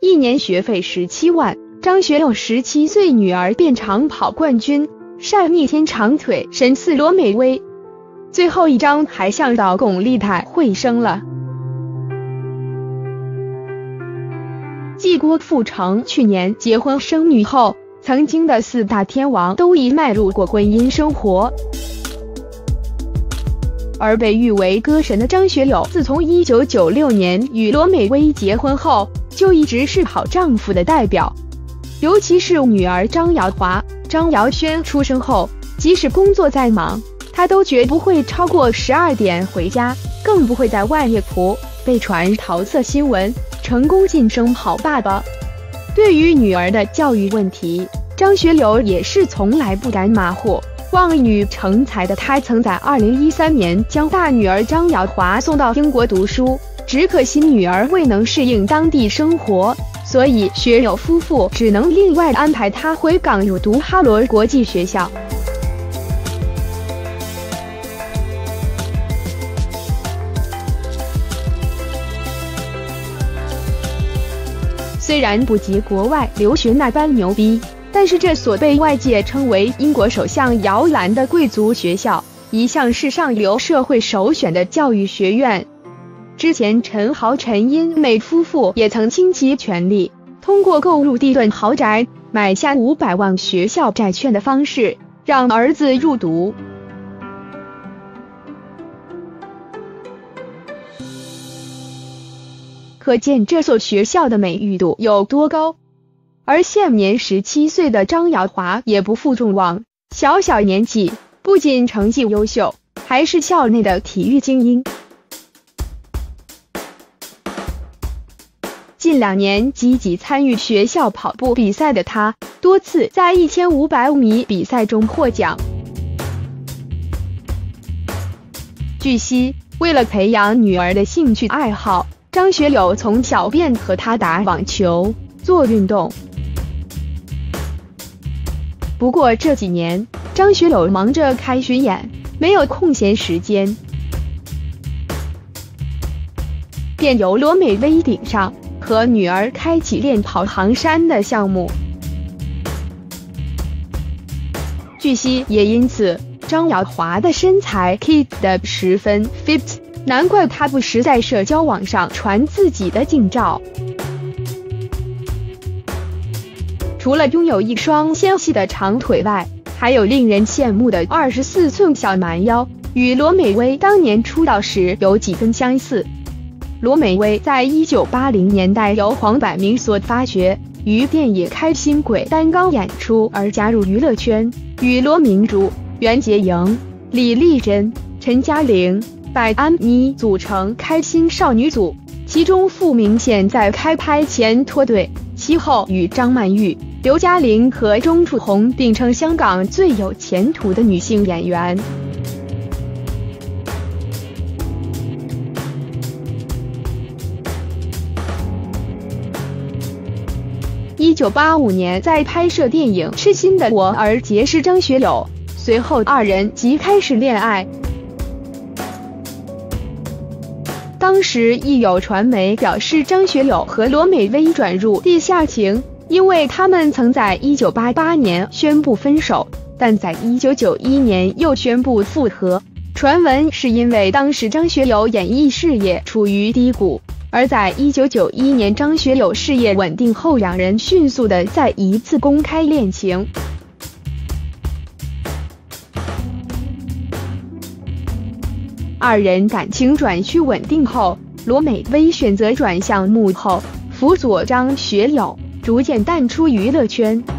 1年学费17万。张学友17岁女儿变长跑冠军，晒逆天长腿神似罗美薇。最后一张还像到巩俐太会生了。继郭富城去年结婚生女后，曾经的4大天王都已迈入过婚姻生活。而被誉为歌神的张学友，自从1996年与罗美薇结婚后，就一直是好丈夫的代表。尤其是女儿张瑶华、张瑶轩出生后，即使工作再忙，他都绝不会超过12点回家，更不会在外夜蒲。被传桃色新闻，成功晋升好爸爸。对于女儿的教育问题，张学友也是从来不敢马虎。望女成才的他，曾在2013年将大女儿张瑶华送到英国读书，只可惜女儿未能适应当地生活，所以学友夫妇只能另外安排她回港入读哈罗国际学校。虽然不及国外留学那般牛逼，但是这所被外界称为英国首相摇篮的贵族学校，一向是上流社会首选的教育学院。之前陈豪陈茵媺夫妇也曾倾其全力，通过购入地段豪宅，买下500万学校债券的方式，让儿子入读。可见这所学校的美誉度有多高。而现年17岁的张瑶华也不负众望，小年纪不仅成绩优秀，还是校内的体育精英。近2年积极参与学校跑步比赛的他，多次在1500米比赛中获奖。据悉，为了培养女儿的兴趣爱好，张学友从小便和她打网球、做运动。不过这几年，张学友忙着开巡演，没有空闲时间，便由罗美薇顶上，和女儿开启练跑杭山的项目。据悉，也因此，张瑶华的身材 keep 得十分 fit， 难怪她不时在社交网上传自己的近照。除了拥有一双纤细的长腿外，还有令人羡慕的24寸小蛮腰，与罗美薇当年出道时有几分相似。罗美薇在1980年代由黄百鸣所发掘，于电影《开心鬼》担纲演出而加入娱乐圈，与罗明珠、袁洁莹、李丽珍、陈嘉玲、白安妮组成开心少女组，其中傅明宪在开拍前脱队，其后与张曼玉、刘嘉玲和钟楚红并称香港最有前途的女性演员。1985年在拍摄电影《痴心的我》而结识张学友，随后2人即开始恋爱。当时亦有传媒表示张学友和罗美薇转入地下情，因为他们曾在1988年宣布分手，但在1991年又宣布复合。传闻是因为当时张学友演艺事业处于低谷，而在1991年张学友事业稳定后，两人迅速的再一次公开恋情。2人感情转趋稳定后，罗美薇选择转向幕后，辅佐张学友，逐渐淡出娱乐圈。